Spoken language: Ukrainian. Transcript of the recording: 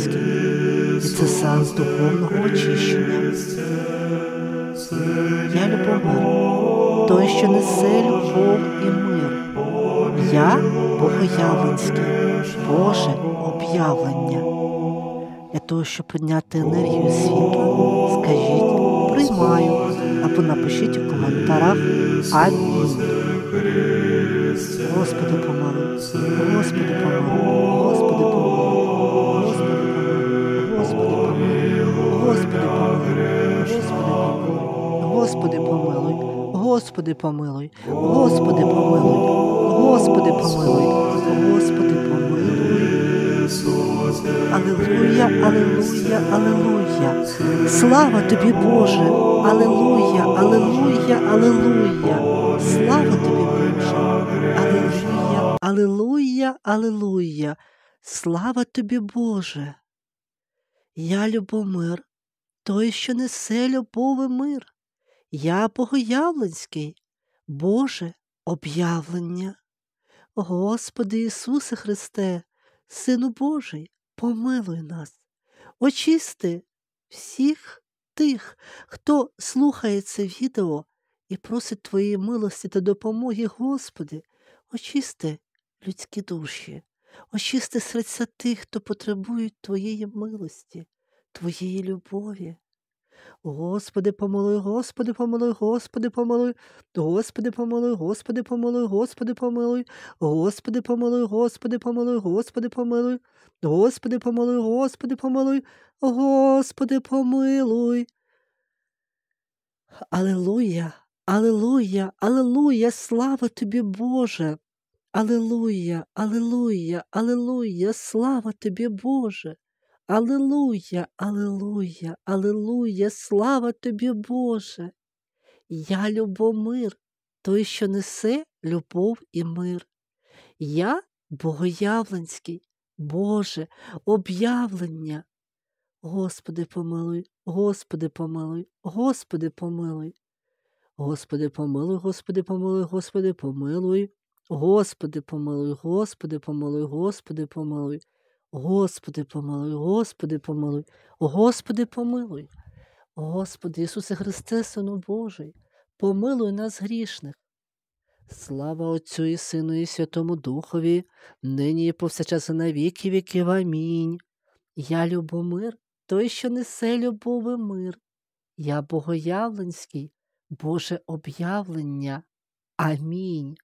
Богоявленський, і це сеанс духовного очищення. Я Любомир, той, що несе любов і мир. Я Богоявленський, Боже об'явлення. Для того, щоб підняти енергію світла, скажіть «приймаю» або напишіть у коментарях «Амінь». Господи помилуй, Господи помилуй, Господи помилуй, Господи помилуй, Господи помилуй, Господи помилуй, Господи помилуй, Господи помилуй, Господи помилуй, Господи помилуй. Алілуя, алілуя, алілуя. Слава тобі, Боже. Алілуя, алілуя, алілуя. Слава тобі, Боже. Алілуя, алілуя, алілуя. Слава тобі, Боже. Я Любомир, той, що несе любов і мир. Я Богоявленський, Боже об'явлення. Господи Ісусе Христе, Сину Божий, помилуй нас. Очисти всіх тих, хто слухає це відео і просить Твоєї милості та допомоги, Господи. Очисти людські душі, очисти серця тих, хто потребують Твоєї милості, Твоєї любові. Господи, помилуй, Господи, помилуй, Господи, помилуй, Господи, помилуй, Господи, помилуй, Господи, помилуй, Господи, помилуй, Господи, помилуй, Господи, помилуй, Господи, помилуй, Господи, помилуй, Господи, помилуй. Алілуя, алілуя, алілуя, слава тобі, Боже. Алілуя, алілуя, алілуя, слава тобі, Боже. Алілуя, алілуя, алілуя, слава тобі, Боже. Я Любомир, той, що несе любов і мир. Я Богоявленський, Боже, об'явлення. Господи, помилуй, Господи, помилуй, Господи, помилуй. Господи, помилуй, Господи, помилуй, Господи, помилуй. Господи, помилуй, Господи, помилуй, Господи, помилуй. Господи, помилуй, Господи, помилуй, Господи, помилуй. Господи Ісусе Христе, Сину Божий, помилуй нас грішних. Слава Отцю і Сину і Святому Духові, нині і повсякчас і на віки віків. Амінь. Я Любомир, той, що несе любов і мир. Я Богоявленський, Боже об'явлення. Амінь.